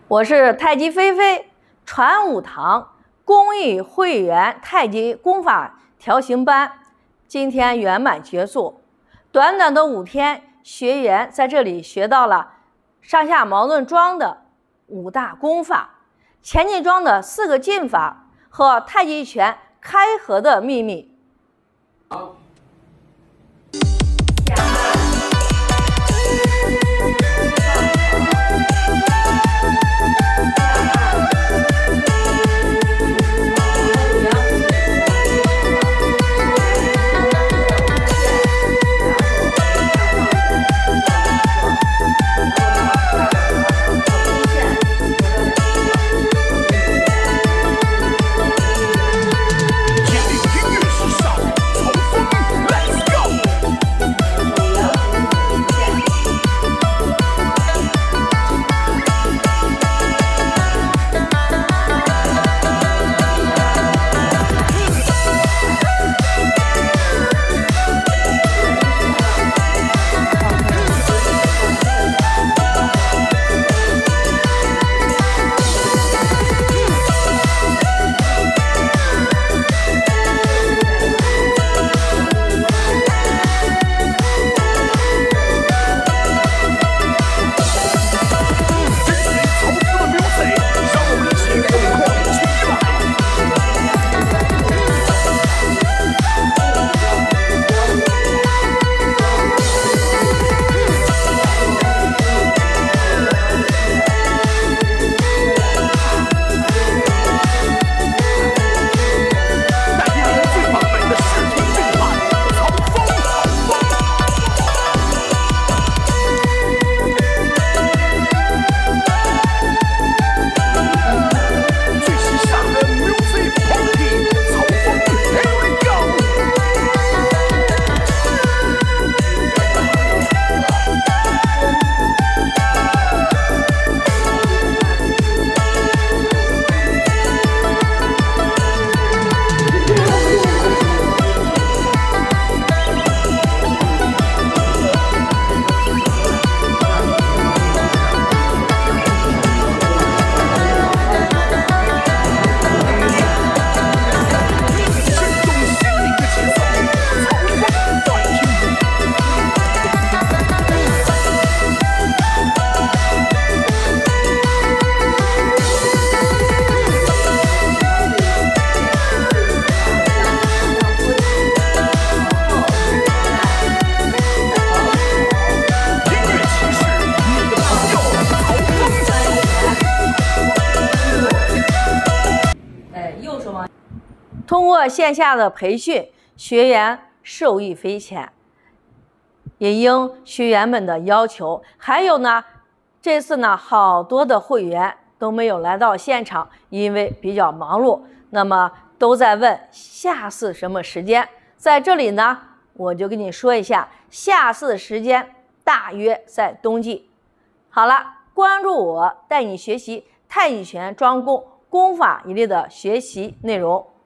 我是太极飞飞传武堂公益会员太极功法调行班，今天圆满结束。短短的5天，学员在这里学到了上下矛盾桩的5大功法，前进桩的4个进法和太极拳开合的秘密。 好。 通过线下的培训，学员受益匪浅，也应学员们的要求。还有呢，这次呢，好多的会员都没有来到现场，因为比较忙碌，那么都在问下次什么时间。在这里呢，我就跟你说一下，下次时间大约在冬季。好了，关注我，带你学习太极拳桩功法一类的学习内容。